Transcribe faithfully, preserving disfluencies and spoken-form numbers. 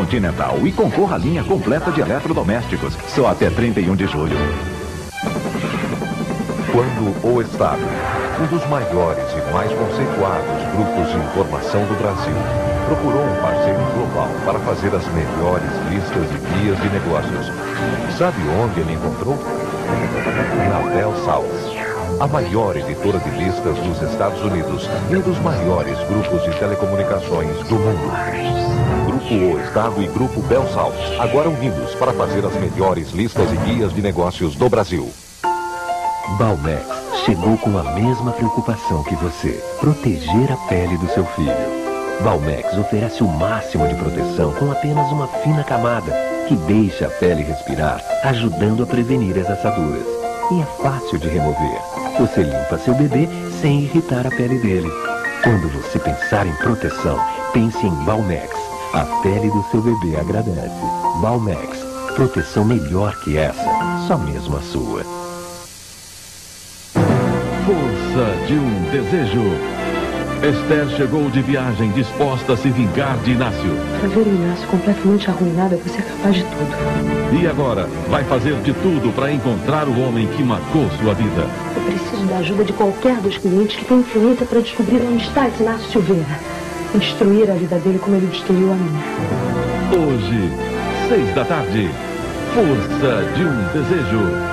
Continental e concorra à linha completa de eletrodomésticos. Só até trinta e um de julho. Quando o Estado, um dos maiores e mais conceituados grupos de informação do Brasil, procurou um parceiro global para fazer as melhores listas e guias de negócios, sabe onde ele encontrou? Na Bell South, a maior editora de listas dos Estados Unidos e um dos maiores grupos de telecomunicações do mundo. Grupo O Estado e Grupo Bell South, agora unidos para fazer as melhores listas e guias de negócios do Brasil. Valmex chegou com a mesma preocupação que você, proteger a pele do seu filho. Valmex oferece o máximo de proteção com apenas uma fina camada que deixa a pele respirar, ajudando a prevenir as assaduras. E é fácil de remover. Você limpa seu bebê sem irritar a pele dele. Quando você pensar em proteção, pense em Valmex. A pele do seu bebê agradece. Valmex, proteção melhor que essa, só mesmo a sua. Força de um desejo. Esther chegou de viagem disposta a se vingar de Inácio. Pra ver o Inácio completamente arruinado, você é capaz de tudo. E agora vai fazer de tudo para encontrar o homem que marcou sua vida. Eu preciso da ajuda de qualquer dos clientes que tem influência para descobrir onde está esse Inácio Silveira. Destruir a vida dele como ele destruiu a minha. Hoje, seis da tarde, Força de um Desejo.